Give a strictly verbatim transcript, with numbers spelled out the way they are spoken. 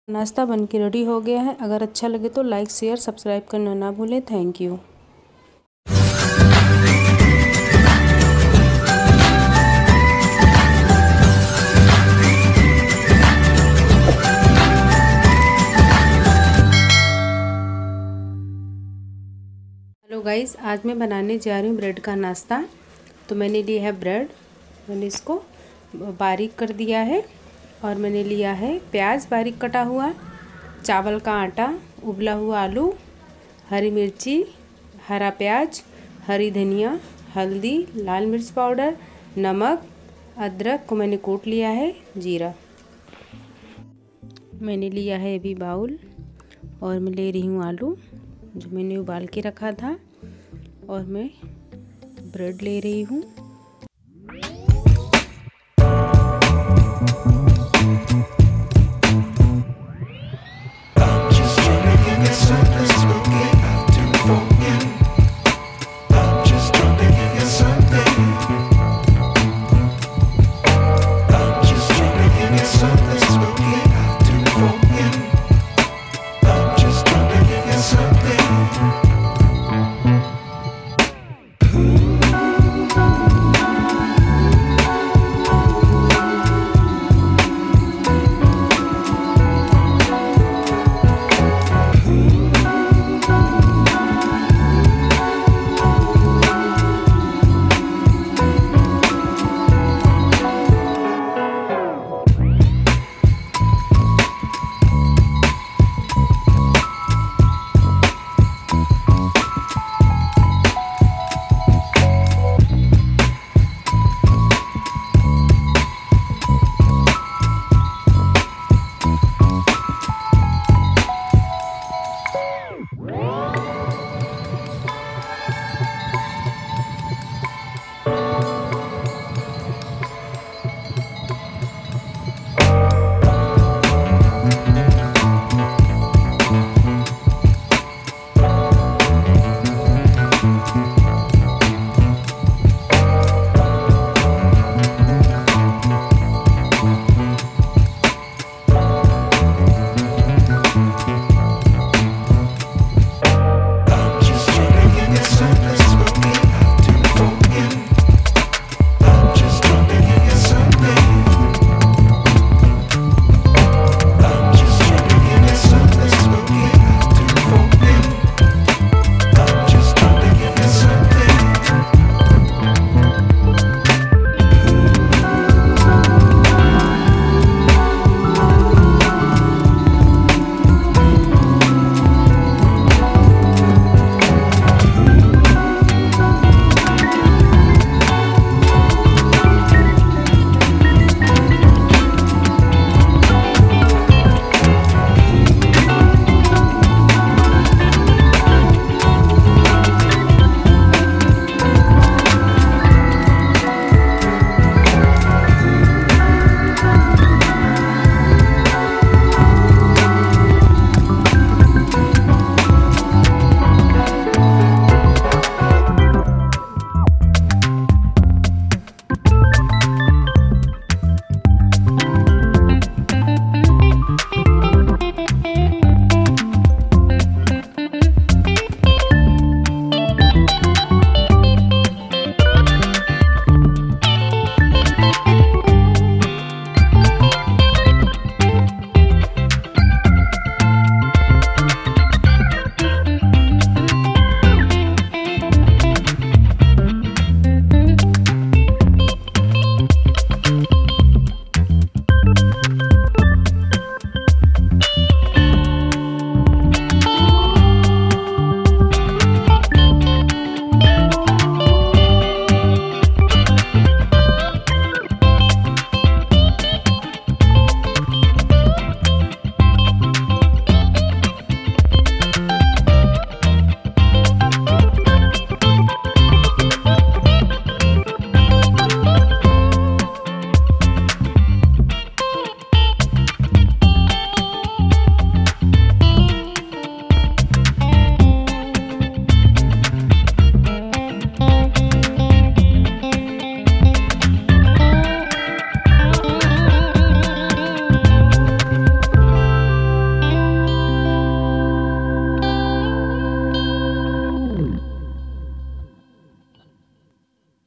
नाश्ता बनके रेडी हो गया है। अगर अच्छा लगे तो लाइक शेयर सब्सक्राइब करना ना भूलें। Thank you. हेलो गाइस, आज मैं बनाने जा रही हूँ ब्रेड का नाश्ता। तो मैंने लिया है ब्रेड, मैंने इसको बारीक कर दिया है। और मैंने लिया है प्याज बारीक कटा हुआ, चावल का आटा, उबला हुआ आलू, हरी मिर्ची, हरा प्याज, हरी धनिया, हल्दी, लाल मिर्च पाउडर, नमक, अदरक को मैंने कूट लिया है, जीरा। मैंने लिया है अभी बाउल और मैं ले रही हूँ आलू जो मैंने उबाल के रखा था, और मैं ब्रेड ले रही हूँ।